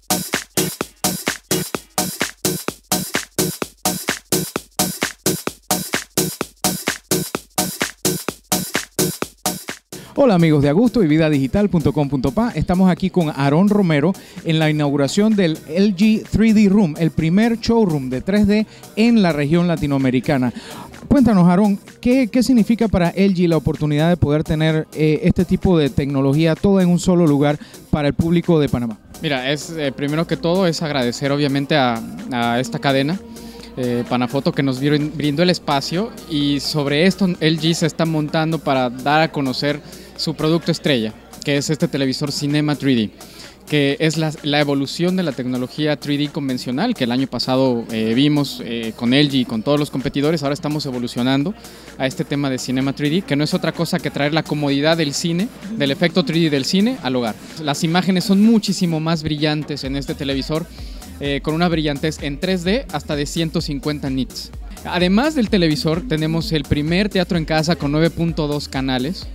Hola amigos de Agusto y vidadigital.com.pa. Estamos aquí con Aarón Romero en la inauguración del LG 3D Room, el primer showroom de 3D en la región latinoamericana. Cuéntanos, Aarón, ¿qué significa para LG la oportunidad de poder tener este tipo de tecnología toda en un solo lugar para el público de Panamá? Mira, primero que todo es agradecer obviamente a esta cadena, Panafoto, que nos brindó el espacio, y sobre esto LG se está montando para dar a conocer su producto estrella, que es este televisor Cinema 3D, que es la evolución de la tecnología 3D convencional que el año pasado vimos con LG y con todos los competidores. Ahora estamos evolucionando a este tema de Cinema 3D, que no es otra cosa que traer la comodidad del cine, del efecto 3D del cine al hogar. Las imágenes son muchísimo más brillantes en este televisor, con una brillantez en 3D hasta de 150 nits. Además del televisor, tenemos el primer teatro en casa con 9.2 canales,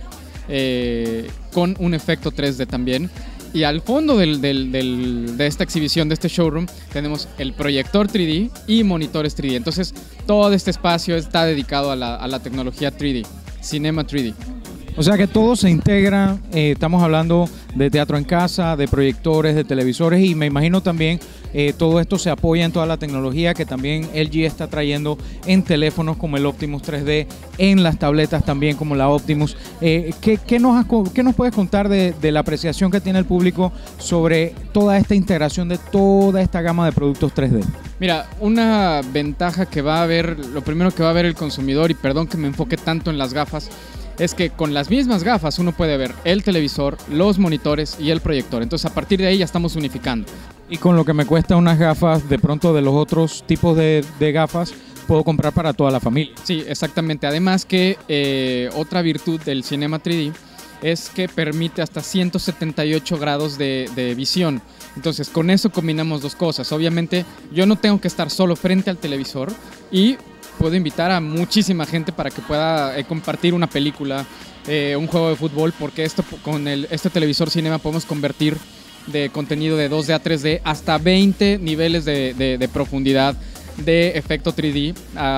con un efecto 3D también. Y al fondo de esta exhibición, de este showroom, tenemos el proyector 3D y monitores 3D. Entonces, todo este espacio está dedicado a la tecnología 3D, Cinema 3D. O sea que todo se integra, estamos hablando de teatro en casa, de proyectores, de televisores, y me imagino también todo esto se apoya en toda la tecnología que también LG está trayendo en teléfonos como el Optimus 3D, en las tabletas también como la Optimus. ¿Qué nos puedes contar de la apreciación que tiene el público sobre toda esta integración de toda esta gama de productos 3D? Mira, una ventaja que va a haber, lo primero que va a ver el consumidor, y perdón que me enfoque tanto en las gafas, es que con las mismas gafas uno puede ver el televisor, los monitores y el proyector. Entonces, a partir de ahí ya estamos unificando. Y con lo que me cuesta unas gafas, de pronto de los otros tipos de gafas, puedo comprar para toda la familia. Sí, exactamente. Además que otra virtud del Cinema 3D es que permite hasta 178 grados de visión. Entonces, con eso combinamos dos cosas. Obviamente, yo no tengo que estar solo frente al televisor, y puedo invitar a muchísima gente para que pueda compartir una película, un juego de fútbol, porque con este televisor Cinema podemos convertir de contenido de 2D a 3D hasta 20 niveles de profundidad de efecto 3D,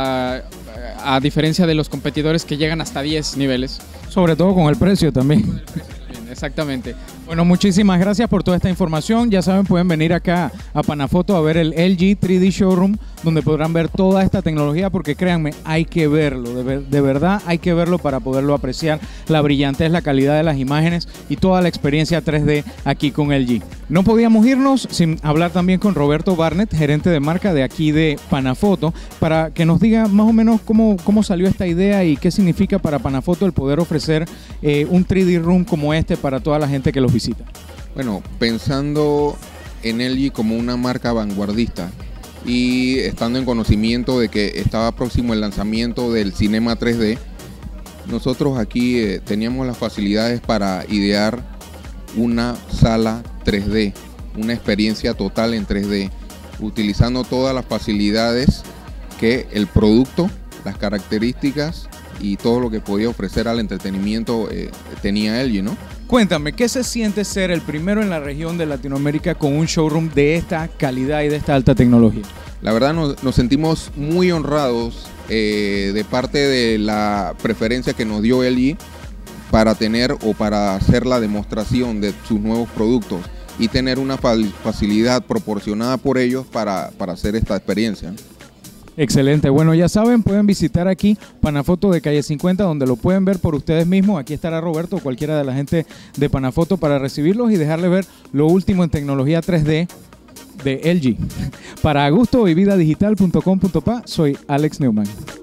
a diferencia de los competidores que llegan hasta 10 niveles. Sobre todo con el precio también. Exactamente. Bueno, muchísimas gracias por toda esta información. Ya saben, pueden venir acá a Panafoto a ver el LG 3D Showroom, donde podrán ver toda esta tecnología, porque créanme, hay que verlo, de verdad hay que verlo para poderlo apreciar, la brillantez, la calidad de las imágenes y toda la experiencia 3D aquí con LG. No podíamos irnos sin hablar también con Roberto Barnett, gerente de marca de aquí de Panafoto, para que nos diga más o menos cómo salió esta idea y qué significa para Panafoto el poder ofrecer un 3D Room como este para toda la gente que los visita. Bueno, pensando en LG como una marca vanguardista y estando en conocimiento de que estaba próximo el lanzamiento del Cinema 3D, nosotros aquí teníamos las facilidades para idear una sala 3D, una experiencia total en 3D, utilizando todas las facilidades que el producto, las características y todo lo que podía ofrecer al entretenimiento tenía LG, ¿no? Cuéntame, ¿qué se siente ser el primero en la región de Latinoamérica con un showroom de esta calidad y de esta alta tecnología? La verdad nos sentimos muy honrados de parte de la preferencia que nos dio LG para tener o para hacer la demostración de sus nuevos productos y tener una facilidad proporcionada por ellos para hacer esta experiencia. Excelente. Bueno, ya saben, pueden visitar aquí Panafoto de calle 50, donde lo pueden ver por ustedes mismos. Aquí estará Roberto o cualquiera de la gente de Panafoto para recibirlos y dejarles ver lo último en tecnología 3D de LG. Para Agusto y vidadigital.com.pa, soy Alex Neumann.